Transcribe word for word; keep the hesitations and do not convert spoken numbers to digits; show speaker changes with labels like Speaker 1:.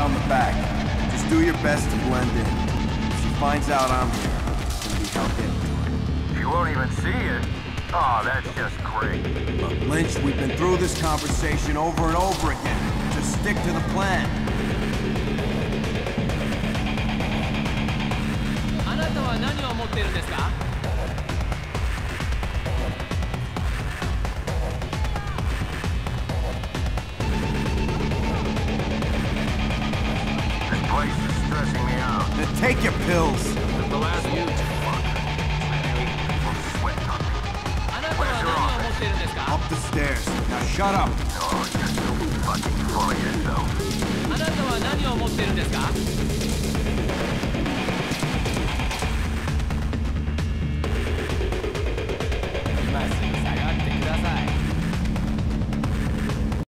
Speaker 1: around the back. Just do your best to blend in. If she finds out I'm here, it's gonna be hell getting to her.
Speaker 2: She won't even see it. Oh, that's just great.
Speaker 1: Look, Lynch, we've been through this conversation over and over again. Just stick to the plan.
Speaker 2: This place is stressing me out.
Speaker 1: Then take your pills.
Speaker 2: The last huge fuck. People sweat on me. Where's your office?
Speaker 1: Up the stairs. Now shut up.